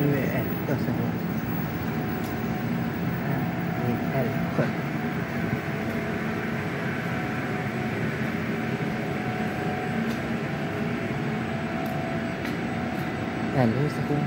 Nu är Älvsjö station. I Älvsjö. Älvsjö station.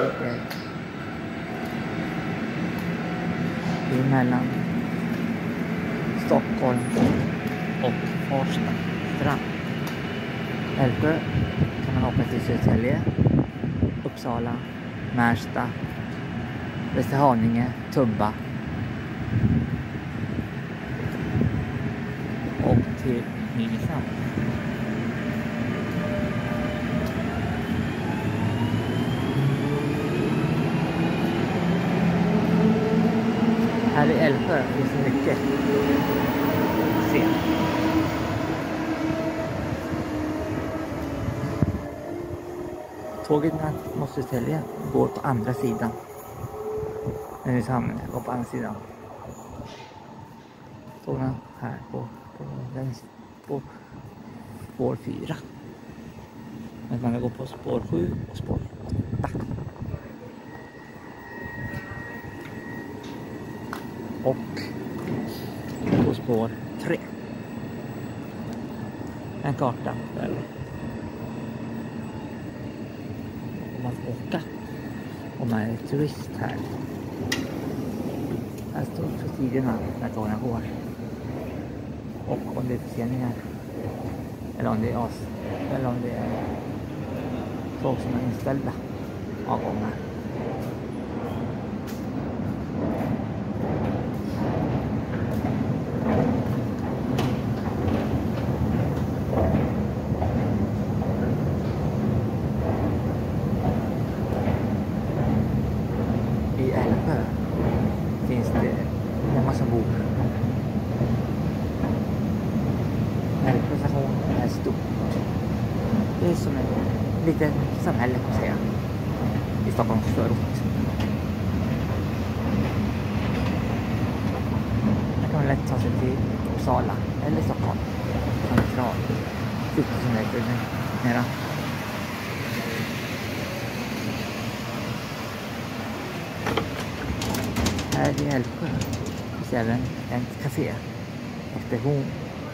Det är mellan Stockholm och Farsta strand. Älvsjö kan man åka till Södertälje, Uppsala, Märsta, Västerhaninge, Tumba och till Nynäshamn. Här i Älvsjö finns det mycket att se. Tåget mot Södertälje går på andra sidan. Nynäshamn går på andra sidan. Tågen här på spår 4. Men man går på spår 7 och spår 8. Och på spår 3. En karta där om man får åka om man är turist här. Här står också tiderna när tågen går. Och om det är förseningar eller om det är tåg som är inställda avgångar. I Älvsjö finns det många som bor. Älvsjö station är stort. Det är som ett litet samhälle kan man säga i Stockholms förort. Här kan man lätt ta sig till Uppsala eller Stockholm. Central. 40 km mera. Här i Älvsjö finns även ett café, Expedition.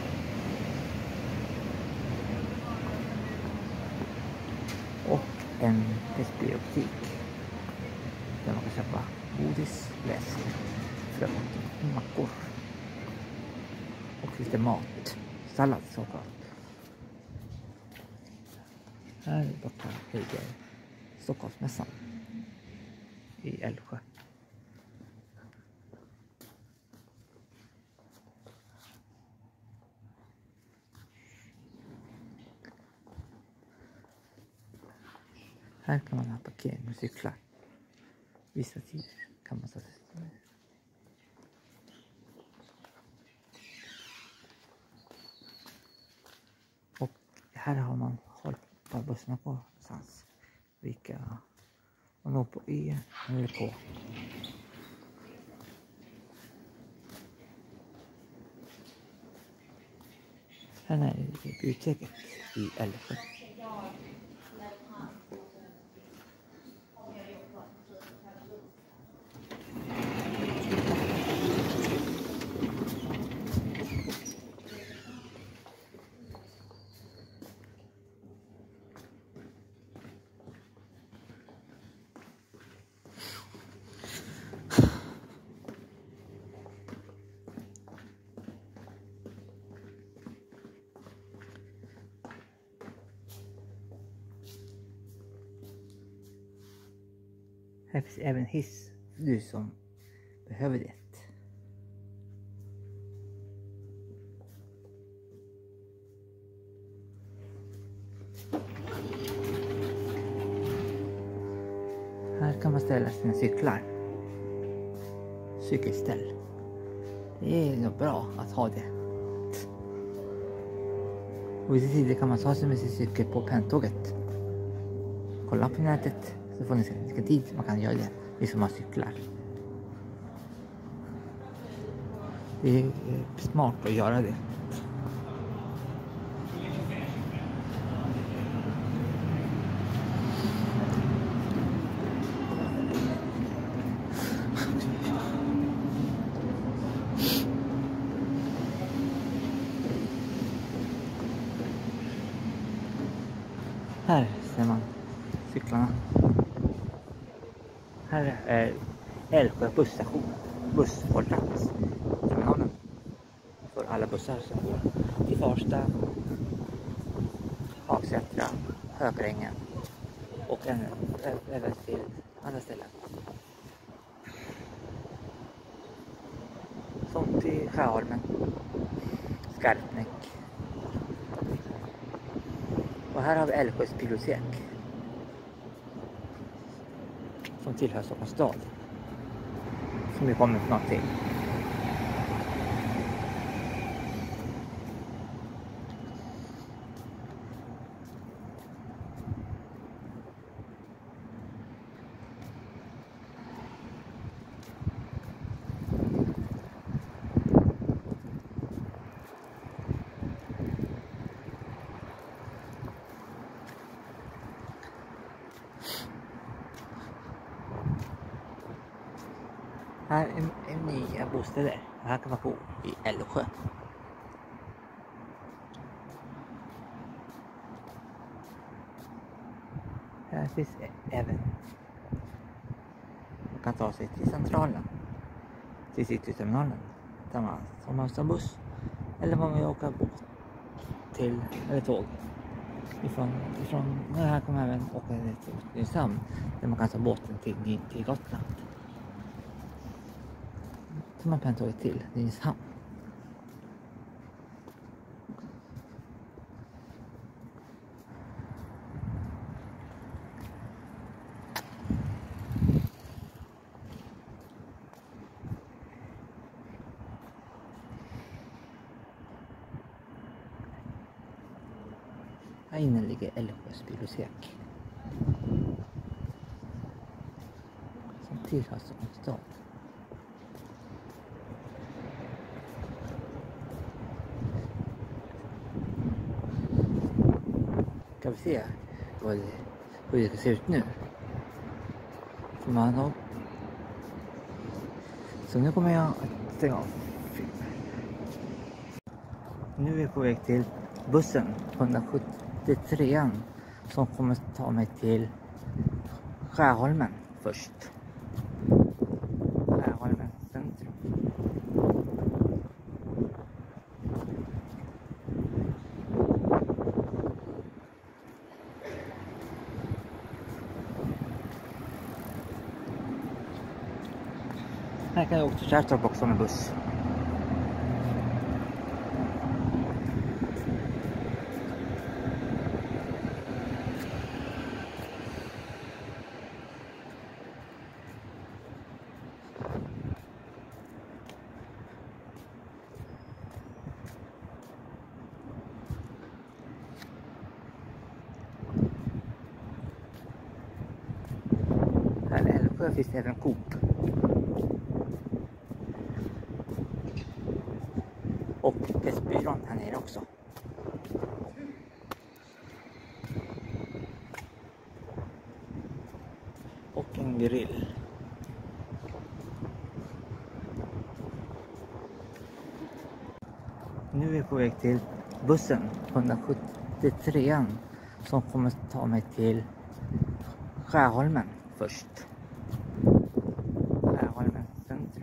Och en SB-butik där man kan köpa godis, läsk, frukt, mackor och lite mat, sallad såklart. Här borta ligger Stockholmsmässan i Älvsjö. Här kan man ha parkering med cyklar. Vissa tider kan man ta sig. Och här har man hållit på bussarna på någonstans. Vilka man når på E eller på. Här är biblioteket i Älvsjö. Här finns även hiss, du som behöver det. Här kan man ställa sina cyklar. Cykelställ. Det är nog bra att ha det. Och i tider kan man ta sig med sin cykel på penntåget. Kolla på nätet så får ni se vilken tid man kan göra det. Det är som man cyklar. Det är smart att göra det. Här ser man cyklarna. Här är Älvsjö busstation, busshållplatsterminalen för alla bussar som går till Farsta, Hagsätra, Hökarängen och även till andra ställen. Som till Sjöholmen, Skarpnäck. Och här har vi Älvsjös bibliotek som tillhör Stockholms stad, som vi kommer snart till. Här är nya bostäder. Här kan man bo i Älvsjö. Här finns även, man kan ta sig till centralen, till cityterminalen, där man tar buss eller man vill åka båt till, eller tåg. Ifrån här kan man även åka till Nynäshamn, där man kan ta båten till Gotland. Så man kan ta till Nynäshamn. Här inne ligger Älvsjös bibliotek som tillhör Stockholms stad. Kan vi se hur det ser ut nu? Så nu kommer jag att stänga av filmen. Nu är vi på väg till bussen 173 som kommer ta mig till Sjöholmen först. Sjöholmen centrum. Här kan jag åka till Kärrtorp också med buss. Här i Älvsjö finns det även Coop. Och Pressbyrån här nere också. Och en grill. Nu är vi på väg till bussen 173 som kommer ta mig till Sjöholmen först. Sjöholmen centrum.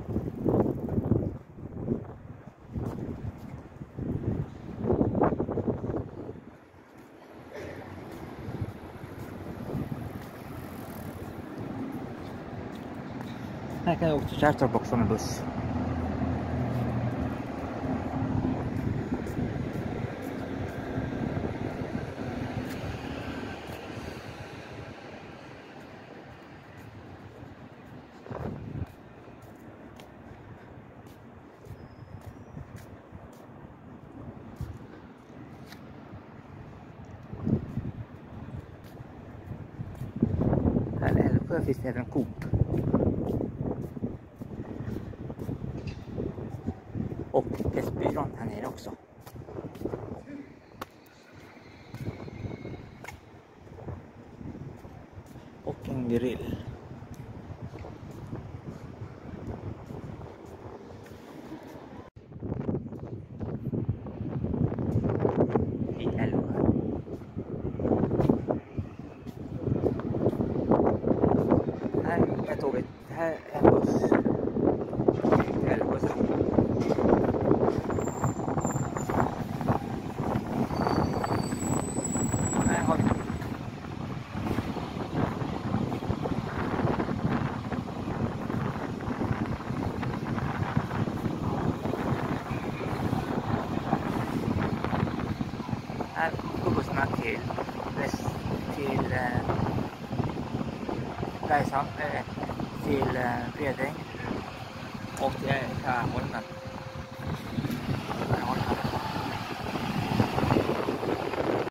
Här kan jag åka till Kärrtorp också med buss. Här i Älvsjö finns det även Coop. Och Pressbyrån här nere också. Och en grill. I Älvsjö. tåget. Det här är en buss. Eller buss. Här har vi. Här går bussarna till Bergshamn, till Bredäng och till Skärholmen.